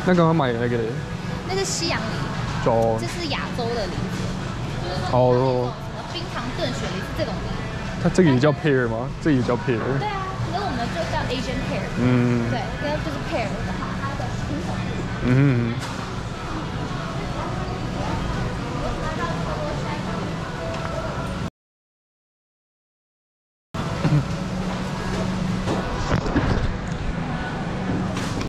那刚刚买的那个， 那是西洋梨， 哦这是亚洲的梨子。 哦， 什么冰糖炖雪梨是这种梨。 它这个也叫 pear 吗？这也叫 pear。 对啊，可是我们就叫 Asian pear。 嗯。 对，这就是 pear 的它的品种。 嗯。